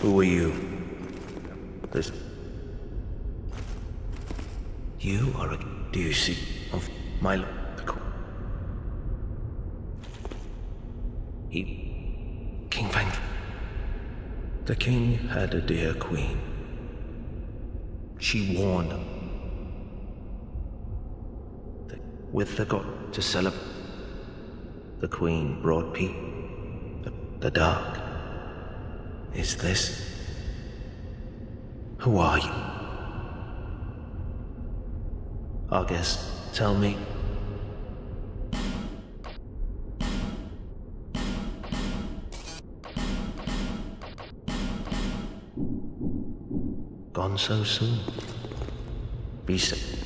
Who are you? This... You are a... Do you see of my... King Feng... The king had a dear queen. She warned him. With the god to celebrate, the queen brought peace. The dark. Is this? Who are you? August, tell me. Gone so soon. Be safe.